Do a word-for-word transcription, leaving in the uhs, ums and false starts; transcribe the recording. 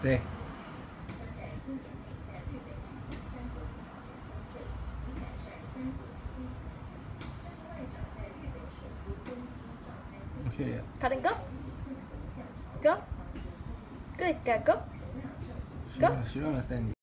Stay. Okay, yeah. Cut and go. Go. Good, go. Go. She, she don't understand it.